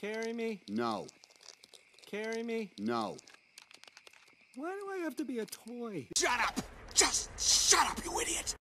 Carry me? No. Carry me? No. Why do I have to be a toy? Shut up! Just shut up, you idiot!